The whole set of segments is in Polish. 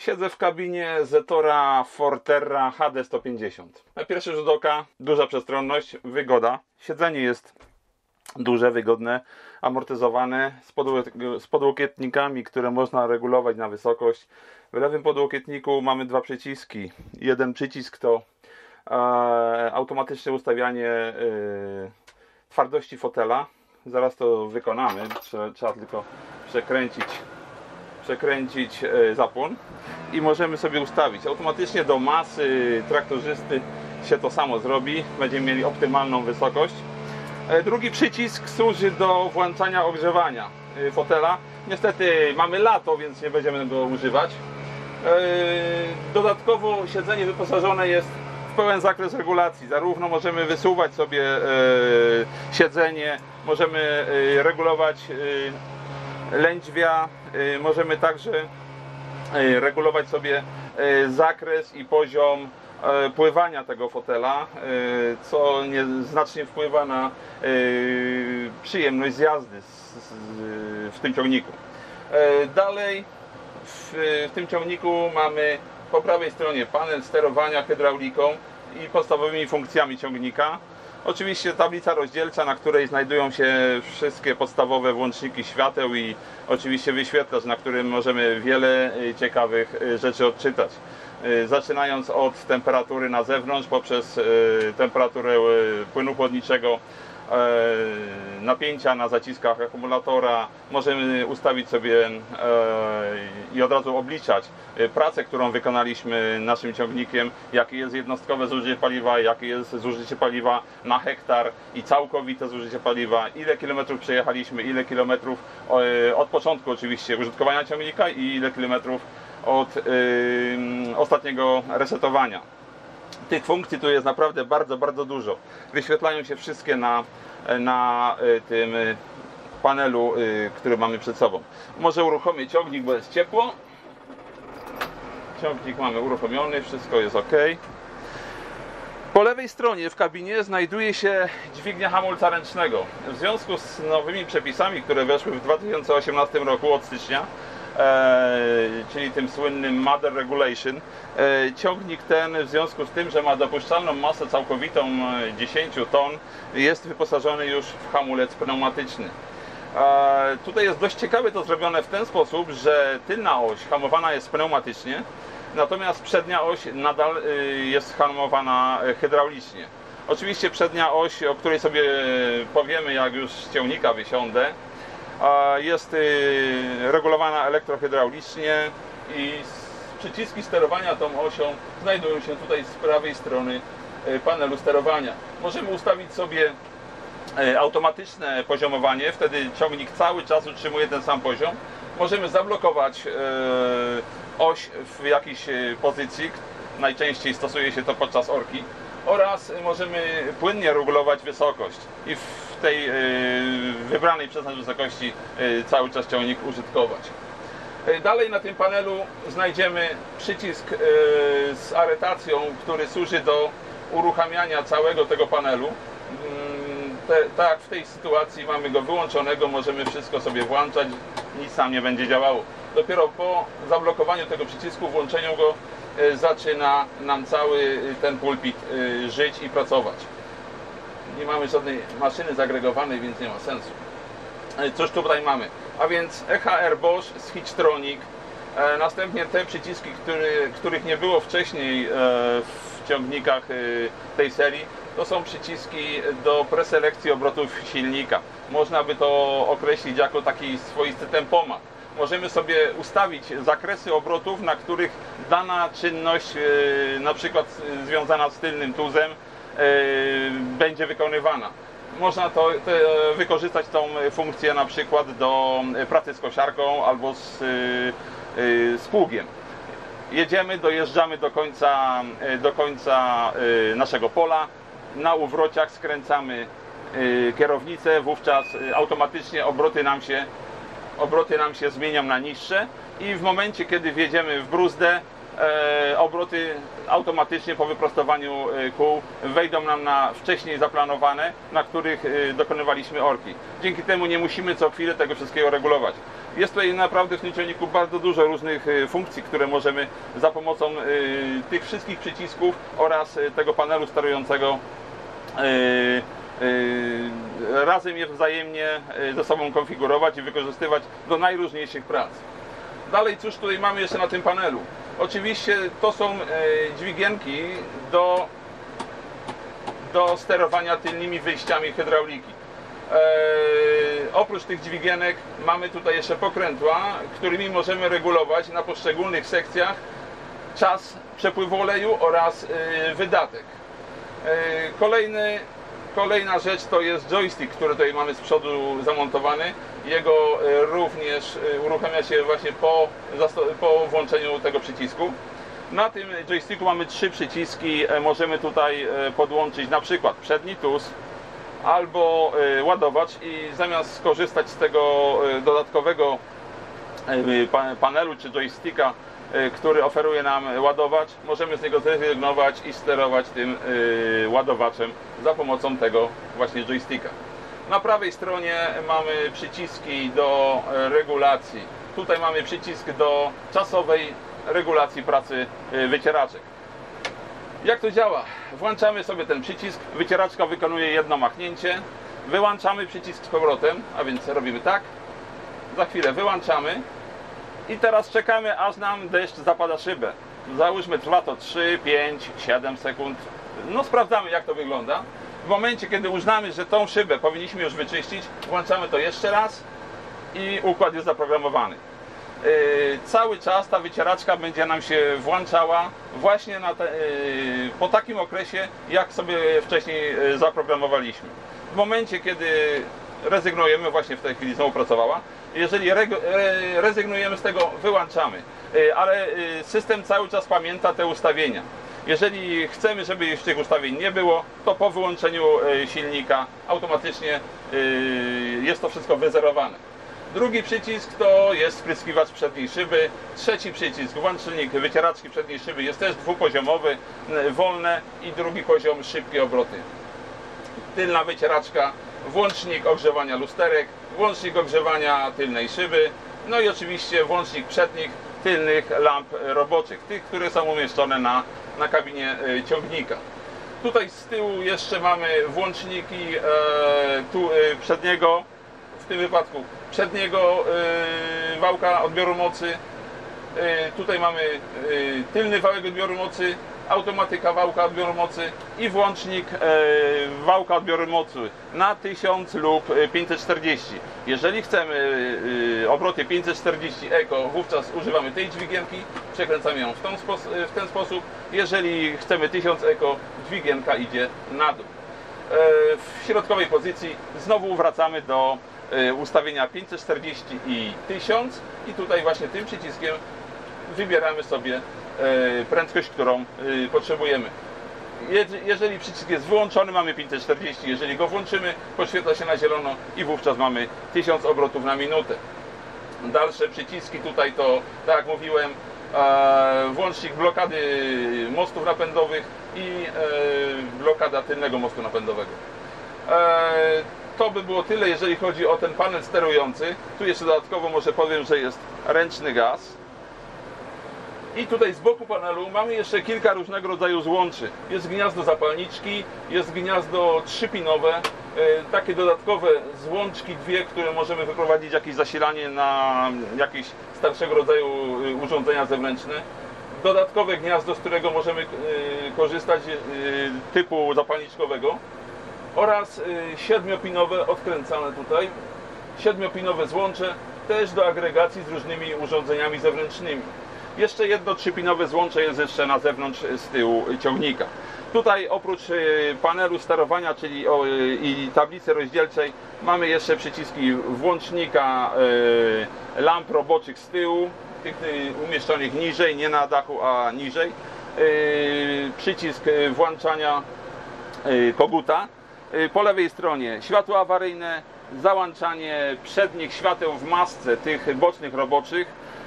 Siedzę w kabinie Zetora Forterra HD 150. Na pierwszy rzut oka duża przestronność, wygoda. Siedzenie jest duże, wygodne, amortyzowane, z podłokietnikami, które można regulować na wysokość. W lewym podłokietniku mamy dwa przyciski. Jeden przycisk to automatyczne ustawianie twardości fotela. Zaraz to wykonamy. Trzeba tylko przekręcić zapłon i możemy sobie ustawić. Automatycznie do masy traktorzysty się to samo zrobi. Będziemy mieli optymalną wysokość. Drugi przycisk służy do włączania ogrzewania fotela. Niestety mamy lato, więc nie będziemy go używać. Dodatkowo siedzenie wyposażone jest w pełen zakres regulacji. Zarówno możemy wysuwać sobie siedzenie, możemy regulować lędźwia, możemy także regulować sobie zakres i poziom pływania tego fotela, co znacznie wpływa na przyjemność z jazdy w tym ciągniku. Dalej w tym ciągniku mamy po prawej stronie panel sterowania hydrauliką i podstawowymi funkcjami ciągnika. Oczywiście tablica rozdzielcza, na której znajdują się wszystkie podstawowe włączniki świateł i oczywiście wyświetlacz, na którym możemy wiele ciekawych rzeczy odczytać. Zaczynając od temperatury na zewnątrz, poprzez temperaturę płynu chłodniczego, napięcia na zaciskach akumulatora. Możemy ustawić sobie i od razu obliczać pracę, którą wykonaliśmy naszym ciągnikiem, jakie jest jednostkowe zużycie paliwa, jakie jest zużycie paliwa na hektar i całkowite zużycie paliwa, ile kilometrów przejechaliśmy, ile kilometrów od początku oczywiście użytkowania ciągnika i ile kilometrów od ostatniego resetowania. Tych funkcji tu jest naprawdę bardzo dużo. Wyświetlają się wszystkie na tym panelu, który mamy przed sobą. Może uruchomię ciągnik, bo jest ciepło. Ciągnik mamy uruchomiony, wszystko jest ok. Po lewej stronie w kabinie znajduje się dźwignia hamulca ręcznego. W związku z nowymi przepisami, które weszły w 2018 roku od stycznia, czyli tym słynnym Mother Regulation, ciągnik ten w związku z tym, że ma dopuszczalną masę całkowitą 10 ton, jest wyposażony już w hamulec pneumatyczny. Tutaj jest dość ciekawe to zrobione w ten sposób, że tylna oś hamowana jest pneumatycznie, natomiast przednia oś nadal jest hamowana hydraulicznie. Oczywiście przednia oś, o której sobie powiemy, jak już z ciągnika wysiądę, jest regulowana elektrohydraulicznie i przyciski sterowania tą osią znajdują się tutaj z prawej strony panelu sterowania. Możemy ustawić sobie automatyczne poziomowanie, wtedy ciągnik cały czas utrzymuje ten sam poziom. Możemy zablokować oś w jakiejś pozycji, najczęściej stosuje się to podczas orki, oraz możemy płynnie regulować wysokość i w tej wybranej przez nas wysokości cały czas ciągnik użytkować. Dalej na tym panelu znajdziemy przycisk z aretacją, który służy do uruchamiania całego tego panelu. Tak, w tej sytuacji mamy go wyłączonego, możemy wszystko sobie włączać, nic nam nie będzie działało. Dopiero po zablokowaniu tego przycisku, włączeniu go, zaczyna nam cały ten pulpit żyć i pracować. Nie mamy żadnej maszyny zagregowanej, więc nie ma sensu. Cóż tutaj mamy? A więc EHR Bosch z Hitchtronic. Następnie te przyciski, których nie było wcześniej w ciągnikach tej serii, to są przyciski do preselekcji obrotów silnika. Można by to określić jako taki swoisty tempomat. Możemy sobie ustawić zakresy obrotów, na których dana czynność, na przykład związana z tylnym tuzem, będzie wykonywana. Można wykorzystać tą funkcję na przykład do pracy z kosiarką albo z pługiem. Jedziemy, dojeżdżamy do końca naszego pola. Na uwrociach skręcamy kierownicę, wówczas automatycznie obroty nam się zmienią na niższe i w momencie, kiedy wjedziemy w bruzdę, obroty automatycznie po wyprostowaniu kół wejdą nam na wcześniej zaplanowane, na których dokonywaliśmy orki. Dzięki temu nie musimy co chwilę tego wszystkiego regulować. Jest tutaj naprawdę w tym ciągniku bardzo dużo różnych funkcji, które możemy za pomocą tych wszystkich przycisków oraz tego panelu sterującego razem je wzajemnie ze sobą konfigurować i wykorzystywać do najróżniejszych prac. Dalej, cóż tutaj mamy jeszcze na tym panelu? Oczywiście to są dźwigienki do sterowania tylnymi wyjściami hydrauliki. Oprócz tych dźwigienek mamy tutaj jeszcze pokrętła, którymi możemy regulować na poszczególnych sekcjach czas przepływu oleju oraz wydatek. Kolejna rzecz to jest joystick, który tutaj mamy z przodu zamontowany. Jego również uruchamia się właśnie po włączeniu tego przycisku. Na tym joysticku mamy 3 przyciski. Możemy tutaj podłączyć na przykład przedni TUS albo ładowacz i zamiast skorzystać z tego dodatkowego panelu czy joysticka, który oferuje nam ładowacz, możemy z niego zrezygnować i sterować tym ładowaczem za pomocą tego właśnie joysticka. Na prawej stronie mamy przyciski do regulacji. Tutaj mamy przycisk do czasowej regulacji pracy wycieraczek. Jak to działa? Włączamy sobie ten przycisk, wycieraczka wykonuje jedno machnięcie, wyłączamy przycisk z powrotem, a więc robimy tak, za chwilę wyłączamy i teraz czekamy, aż nam deszcz zapada szybę. Załóżmy, trwa to 3, 5, 7 sekund. No sprawdzamy, jak to wygląda. W momencie, kiedy uznamy, że tą szybę powinniśmy już wyczyścić, włączamy to jeszcze raz i układ jest zaprogramowany. Cały czas ta wycieraczka będzie nam się włączała właśnie po takim okresie, jak sobie wcześniej zaprogramowaliśmy. W momencie, kiedy rezygnujemy, właśnie w tej chwili znowu pracowała, jeżeli rezygnujemy z tego, wyłączamy, ale system cały czas pamięta te ustawienia. Jeżeli chcemy, żeby już tych ustawień nie było, to po wyłączeniu silnika automatycznie jest to wszystko wyzerowane. Drugi przycisk to jest spryskiwacz przedniej szyby. Trzeci przycisk, włącznik wycieraczki przedniej szyby, jest też dwupoziomowy, wolne i drugi poziom, szybkie obroty. Tylna wycieraczka, włącznik ogrzewania lusterek, włącznik ogrzewania tylnej szyby, no i oczywiście włącznik przednich, tylnych lamp roboczych, tych, które są umieszczone na kabinie ciągnika. Tutaj z tyłu jeszcze mamy włączniki przedniego, w tym wypadku przedniego wałka odbioru mocy. Tutaj mamy tylny wałek odbioru mocy, automatyka wałka odbioru mocy i włącznik wałka odbioru mocy na 1000 lub 540. Jeżeli chcemy obroty 540 Eco, wówczas używamy tej dźwigienki, przekręcamy ją w ten sposób. Jeżeli chcemy 1000 Eco, dźwigienka idzie na dół. W środkowej pozycji znowu wracamy do ustawienia 540 i 1000 i tutaj właśnie tym przyciskiem wybieramy sobie prędkość, którą potrzebujemy. Jeżeli przycisk jest wyłączony, mamy 540, jeżeli go włączymy, podświetla się na zielono i wówczas mamy 1000 obrotów na minutę. Dalsze przyciski tutaj to, tak jak mówiłem, włącznik blokady mostów napędowych i blokada tylnego mostu napędowego. To by było tyle, jeżeli chodzi o ten panel sterujący. Tu jeszcze dodatkowo może powiem, że jest ręczny gaz. I tutaj z boku panelu mamy jeszcze kilka różnego rodzaju złączy. Jest gniazdo zapalniczki, jest gniazdo 3-pinowe, takie dodatkowe złączki, które możemy wyprowadzić jakieś zasilanie na jakieś starszego rodzaju urządzenia zewnętrzne. Dodatkowe gniazdo, z którego możemy korzystać, typu zapalniczkowego. Oraz 7-pinowe odkręcane tutaj, 7-pinowe złącze też do agregacji z różnymi urządzeniami zewnętrznymi. Jeszcze jedno 3-pinowe złącze jest jeszcze na zewnątrz z tyłu ciągnika. Tutaj oprócz panelu sterowania, czyli i tablicy rozdzielczej, mamy jeszcze przyciski włącznika lamp roboczych z tyłu, tych umieszczonych niżej, nie na dachu, a niżej. Przycisk włączania koguta. Po lewej stronie światło awaryjne, załączanie przednich świateł w masce tych bocznych roboczych,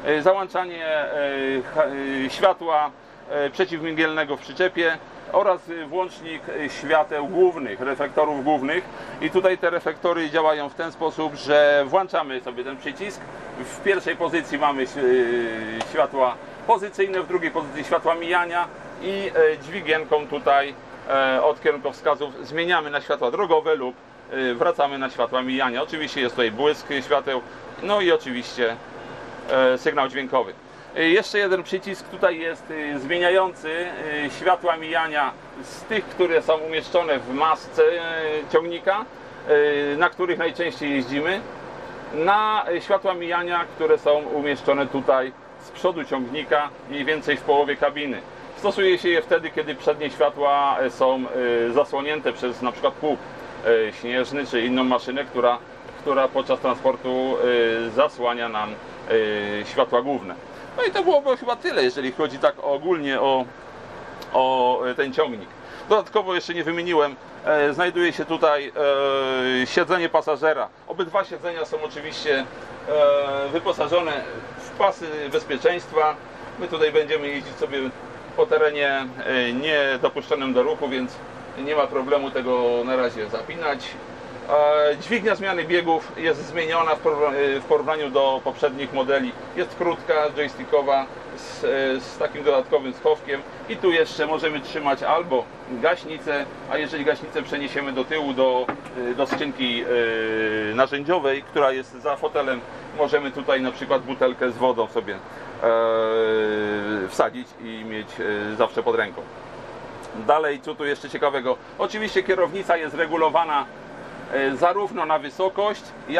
załączanie światła przeciwmignielnego w przyczepie oraz włącznik świateł głównych, reflektorów głównych. I tutaj te reflektory działają w ten sposób, że włączamy sobie ten przycisk. W pierwszej pozycji mamy światła pozycyjne, w drugiej pozycji światła mijania i dźwigienką tutaj od kierunkowskazów zmieniamy na światła drogowe lub wracamy na światła mijania. Oczywiście jest tutaj błysk świateł, no i oczywiście sygnał dźwiękowy. Jeszcze jeden przycisk tutaj jest zmieniający światła mijania z tych, które są umieszczone w masce ciągnika, na których najczęściej jeździmy, na światła mijania, które są umieszczone tutaj z przodu ciągnika, mniej więcej w połowie kabiny. Stosuje się je wtedy, kiedy przednie światła są zasłonięte przez na przykład pług śnieżny czy inną maszynę, która podczas transportu zasłania nam światła główne. No i to byłoby chyba tyle, jeżeli chodzi tak ogólnie o ten ciągnik. Dodatkowo jeszcze nie wymieniłem, znajduje się tutaj siedzenie pasażera. Obydwa siedzenia są oczywiście wyposażone w pasy bezpieczeństwa. My tutaj będziemy jeździć sobie po terenie niedopuszczonym do ruchu, więc nie ma problemu tego na razie zapinać. Dźwignia zmiany biegów jest zmieniona w porównaniu do poprzednich modeli. Jest krótka, joystickowa, z takim dodatkowym schowkiem i tu jeszcze możemy trzymać albo gaśnicę, a jeżeli gaśnicę przeniesiemy do tyłu do skrzynki narzędziowej, która jest za fotelem, możemy tutaj na przykład butelkę z wodą sobie wsadzić i mieć zawsze pod ręką. Dalej, co tu jeszcze ciekawego? Oczywiście kierownica jest regulowana zarówno na wysokość,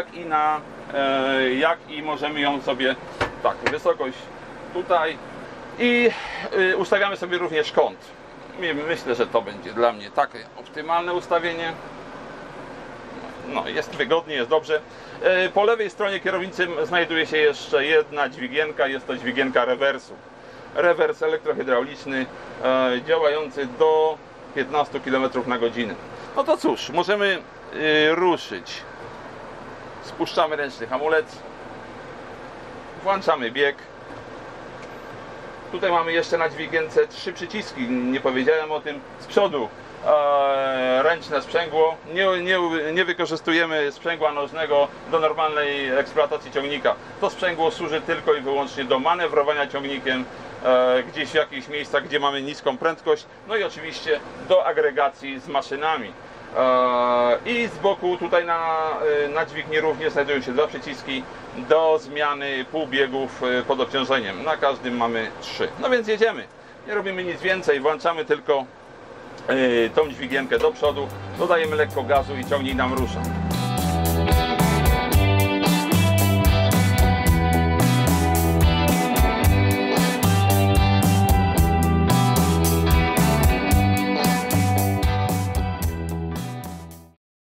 jak i możemy ją sobie, tak, wysokość tutaj i ustawiamy sobie również kąt. Myślę, że to będzie dla mnie takie optymalne ustawienie. No, jest wygodnie, jest dobrze. Po lewej stronie kierownicy znajduje się jeszcze jedna dźwigienka, jest to dźwigienka rewersu. Rewers elektrohydrauliczny działający do 15 km na godzinę. No to cóż, możemy ruszyć. Spuszczamy ręczny hamulec, włączamy bieg. Tutaj mamy jeszcze na dźwigience 3 przyciski, nie powiedziałem o tym. Z przodu ręczne sprzęgło, nie wykorzystujemy sprzęgła nożnego do normalnej eksploatacji ciągnika. To sprzęgło służy tylko i wyłącznie do manewrowania ciągnikiem gdzieś w jakichś miejscach, gdzie mamy niską prędkość, no i oczywiście do agregacji z maszynami. I z boku tutaj na dźwigni również znajdują się 2 przyciski do zmiany półbiegów pod obciążeniem. Na każdym mamy 3. No więc jedziemy. Nie robimy nic więcej, włączamy tylko tą dźwigienkę do przodu, dodajemy lekko gazu i ciągnik nam rusza.